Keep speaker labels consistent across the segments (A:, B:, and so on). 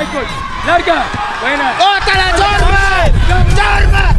A: ¡Larga! ¡Buena!
B: ¡Otra la Jorma! ¡Jorma!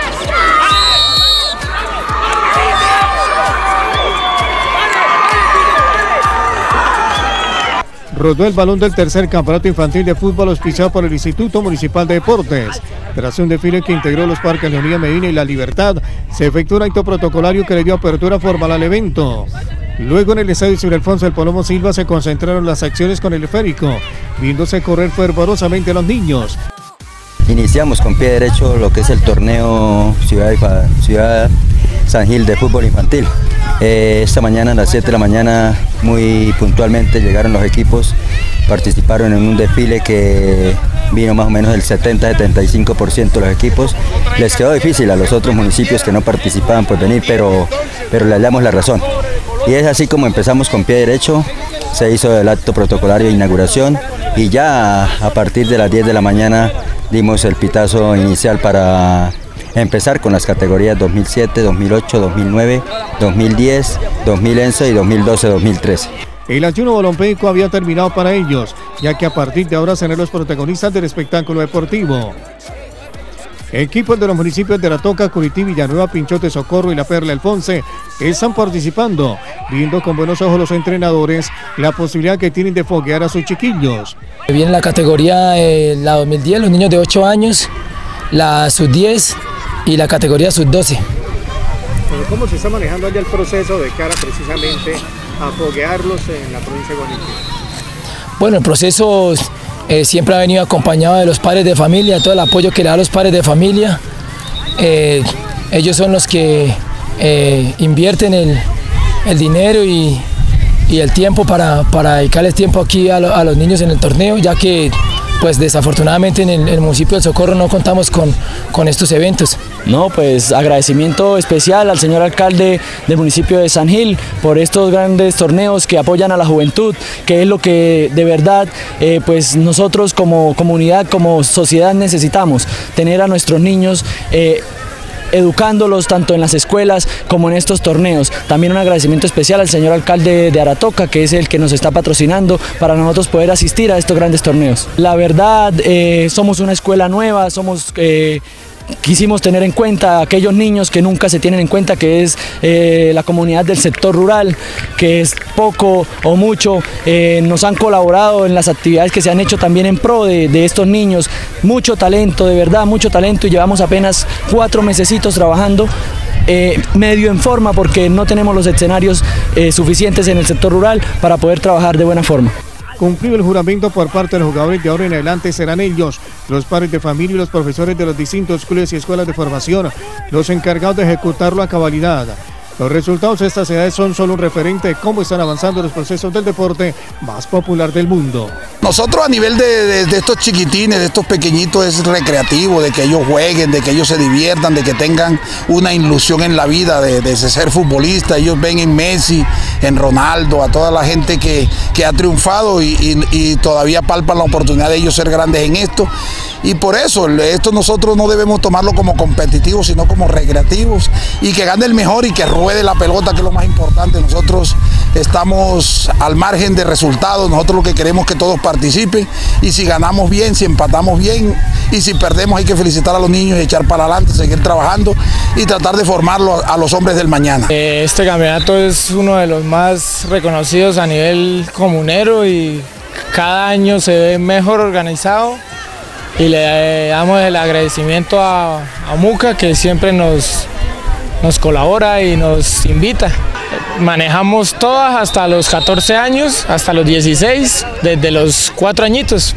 C: Rodó el balón del tercer campeonato infantil de fútbol auspiciado por el Instituto Municipal de Deportes. Tras un desfile que integró los parques Leonida Medina y La Libertad, se efectuó un acto protocolario que le dio apertura formal al evento. Luego en el estadio Sir Alfonso El Palomo Silva se concentraron las acciones con el esférico, viéndose correr fervorosamente a los niños.
D: Iniciamos con pie derecho lo que es el torneo Ciudad San Gil de fútbol infantil. Esta mañana a las 7 de la mañana muy puntualmente llegaron los equipos, participaron en un desfile que vino más o menos el 70-75% de los equipos. Les quedó difícil a los otros municipios que no participaban por venir, pero le hallamos la razón. Y es así como empezamos con pie derecho, se hizo el acto protocolario de inauguración y ya a partir de las 10 de la mañana dimos el pitazo inicial para empezar con las categorías 2007, 2008, 2009, 2010, 2011 y 2012-2013.
C: El ayuno olimpíaco había terminado para ellos, ya que a partir de ahora serán los protagonistas del espectáculo deportivo. Equipos de los municipios de Aratoca, Curití, Villanueva, Pinchote, Socorro y La Perla Alfonse están participando, viendo con buenos ojos los entrenadores la posibilidad que tienen de foguear a sus chiquillos.
E: Viene la categoría la 2010, los niños de 8 años, la sub-10 y la categoría sub-12.
C: ¿Cómo se está manejando allá el proceso de cara precisamente a foguearlos en la provincia de Guaniquí?
E: Bueno, el proceso siempre ha venido acompañado de los padres de familia, todo el apoyo que le da a los padres de familia. Ellos son los que invierten el dinero y el tiempo para dedicarles tiempo aquí a los niños en el torneo, ya que pues desafortunadamente en el municipio del Socorro no contamos con estos eventos.
F: No, pues agradecimiento especial al señor alcalde del municipio de San Gil por estos grandes torneos que apoyan a la juventud, que es lo que de verdad pues nosotros como comunidad, como sociedad necesitamos, tener a nuestros niños educándolos tanto en las escuelas como en estos torneos. También un agradecimiento especial al señor alcalde de Aratoca, que es el que nos está patrocinando para nosotros poder asistir a estos grandes torneos. La verdad, somos una escuela nueva, quisimos tener en cuenta a aquellos niños que nunca se tienen en cuenta, que es la comunidad del sector rural, que es poco o mucho, nos han colaborado en las actividades que se han hecho también en pro de estos niños. Mucho talento, de verdad, mucho talento, y llevamos apenas 4 mesecitos trabajando, medio en forma porque no tenemos los escenarios suficientes en el sector rural para poder trabajar de buena forma.
C: Cumplido el juramento por parte de los jugadores, de ahora en adelante serán ellos, los padres de familia y los profesores de los distintos clubes y escuelas de formación, los encargados de ejecutarlo a cabalidad. Los resultados de estas edades son solo un referente de cómo están avanzando los procesos del deporte más popular del mundo.
G: Nosotros a nivel de estos chiquitines, de estos pequeñitos, es recreativo, de que ellos jueguen, de que ellos se diviertan, de que tengan una ilusión en la vida de ser futbolista. Ellos ven en Messi, en Ronaldo, a toda la gente que ha triunfado y todavía palpan la oportunidad de ellos ser grandes en esto. Y por eso, esto nosotros no debemos tomarlo como competitivos, sino como recreativos, y que gane el mejor y que ruede la pelota, que es lo más importante. Nosotros estamos al margen de resultados, nosotros lo que queremos es que todos participen, y si ganamos bien, si empatamos bien, y si perdemos hay que felicitar a los niños y echar para adelante, seguir trabajando y tratar de formarlo a los hombres del mañana.
H: Este campeonato es uno de los más reconocidos a nivel comunero y cada año se ve mejor organizado. Y le damos el agradecimiento a Muca, que siempre nos colabora y nos invita. Manejamos todas hasta los 14 años, hasta los 16, desde los 4 añitos.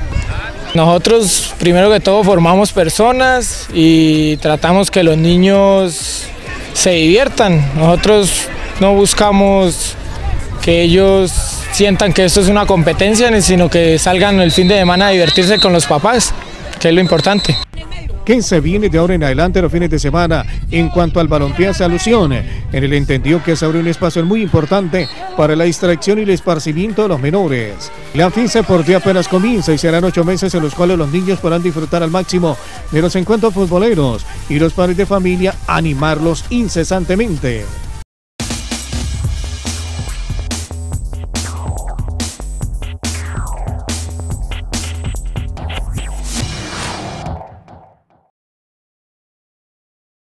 H: Nosotros primero que todo formamos personas y tratamos que los niños se diviertan. Nosotros no buscamos que ellos sientan que esto es una competencia, sino que salgan el fin de semana a divertirse con los papás, que es lo importante.
C: ¿Qué se viene de ahora en adelante los fines de semana en cuanto al balompié se alusione? En el entendido que se abre un espacio muy importante para la distracción y el esparcimiento de los menores. La fiesta deportiva apenas comienza y serán 8 meses en los cuales los niños podrán disfrutar al máximo de los encuentros futboleros y los padres de familia animarlos incesantemente.